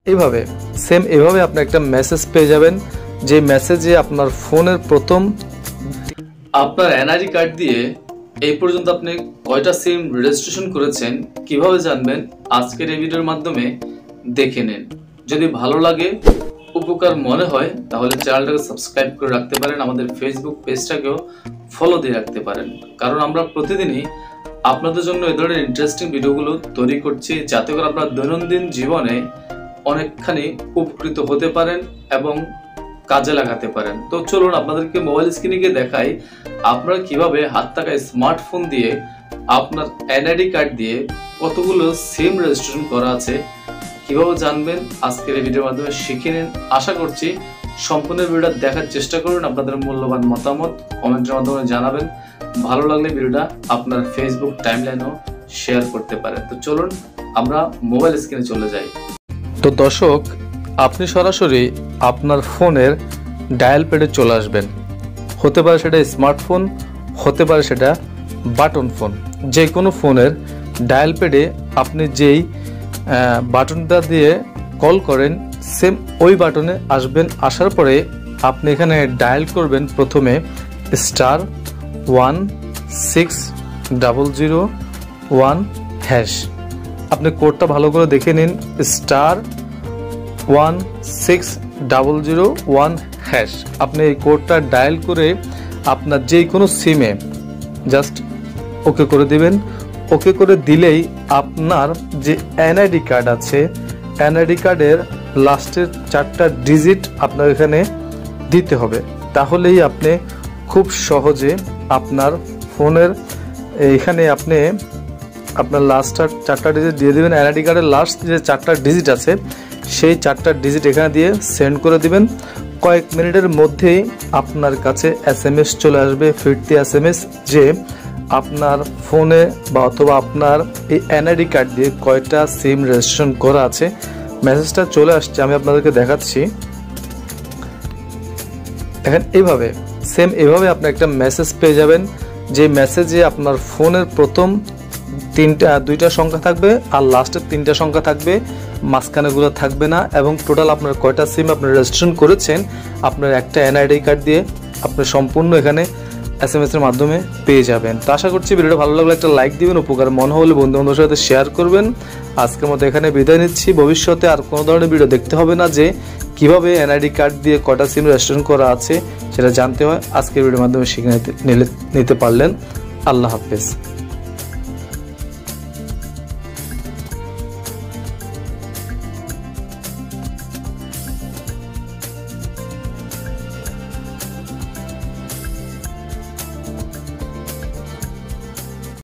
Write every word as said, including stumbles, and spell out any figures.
এইভাবে সেম এভাবে আপনি একটা মেসেজ পেয়ে যাবেন, যে মেসেজে আপনার ফোনের প্রথম আপনার এনআইডি কার্ড দিয়ে এই পর্যন্ত আপনি কয়টা সিম রেজিস্ট্রেশন করেছেন কিভাবে জানবেন আজকের এই ভিডিওর মাধ্যমে দেখে নিন। যদি ভালো লাগে, উপকার মনে হয়, তাহলে চ্যানেলটাকে সাবস্ক্রাইব করে রাখতে পারেন, আমাদের ফেসবুক পেজটাকেও ফলো দিয়ে রাখতে পারেন, কারণ আমরা প্রতিদিনই আপনাদের জন্য এই ধরনের ইন্টারেস্টিং ভিডিওগুলো তৈরি করছি, যাতে করে আপনার দৈনন্দিন জীবনে অনেকখানি উপকৃত হতে পারেন এবং কাজে লাগাতে পারেন। তো চলুন আপনাদেরকে মোবাইল স্ক্রিনে গিয়ে দেখাই আপনারা কিভাবে হাত থাকা স্মার্টফোন দিয়ে আপনার এনআইডি কার্ড দিয়ে কতগুলো সিম রেজিস্ট্রেশন করা আছে কিভাবে জানবেন আজকের এই ভিডিওর মাধ্যমে শিখে নিন। আশা করছি সম্পূর্ণ ভিডিওটা দেখার চেষ্টা করুন, আপনাদের মূল্যবান মতামত কমেন্টের মাধ্যমে জানাবেন। ভালো লাগলে ভিডিওটা আপনার ফেসবুক টাইমলাইনেও শেয়ার করতে পারেন। তো চলুন আমরা মোবাইল স্ক্রিনে চলে যাই। তো দর্শক, আপনি সরাসরি আপনার ফোনের ডায়াল প্যাডে চলে আসবেন। হতে পারে সেটা স্মার্টফোন, হতে পারে সেটা বাটন ফোন। যে কোনো ফোনের ডায়াল প্যাডে আপনি যেই বাটনটা দিয়ে কল করেন সেম ওই বাটনে আসবেন। আসার পরে আপনি এখানে ডায়াল করবেন প্রথমে star one six double zero one hash. আপনি কোডটা ভালো করে দেখে নিন, star one six double zero one hash. আপনি এই কোডটা ডায়াল করে আপনার যে কোনো সিমে জাস্ট ওকে করে দিবেন। ওকে করে দিলেই আপনার যে এনআইডি কার্ড আছে, এনআইডি কার্ডের লাস্টের চারটা ডিজিট আপনার এখানে দিতে হবে। তাহলেই আপনি খুব সহজে আপনার ফোনের এখানে আপনি আপনার লাস্টটা চারটা ডিজিট দিয়ে দেবেন। এনআইডি কার্ডের লাস্ট যে চারটা ডিজিট আছে সেই চারটা ডিজিট এখানে দিয়ে সেন্ড করে দিবেন। কয়েক মিনিটের মধ্যেই আপনার কাছে এস এম এস চলে আসবে, ফিরতি এস এম এস, যে আপনার ফোনে বা অথবা আপনার এই এনআইডি কার্ড দিয়ে কয়টা সিম রেজিস্ট্রেশন করা আছে। মেসেজটা চলে আসছে, আমি আপনাদেরকে দেখাচ্ছি। এখন এইভাবে সেম এভাবে আপনি একটা মেসেজ পেয়ে যাবেন, যে মেসেজে আপনার ফোনের প্রথম তিনটা দুইটা সংখ্যা থাকবে আর লাস্টের তিনটা সংখ্যা থাকবে, মাঝখানেগুলো থাকবে না। এবং টোটাল আপনার কয়টা সিম আপনি রেজিস্ট্রেশন করেছেন আপনার একটা এনআইডি কার্ড দিয়ে আপনি সম্পূর্ণ এখানে এস এম এস এর মাধ্যমে পেয়ে যাবেন। তো আশা করছি ভিডিওটা ভালো লাগলে একটা লাইক দিবেন, উপকার মনে হলে বন্ধু বান্ধবের সাথে শেয়ার করবেন। আজকের মতো এখানে বিদায় নিচ্ছি। ভবিষ্যতে আর কোনো ধরনের ভিডিও দেখতে হবে না যে কিভাবে এনআইডি কার্ড দিয়ে কয়টা সিম রেজিস্ট্রেশন করা আছে সেটা জানতে হয়, আজকের ভিডিওর মাধ্যমে শিখে নিতে নিতে পারলেন। আল্লাহ হাফেজ।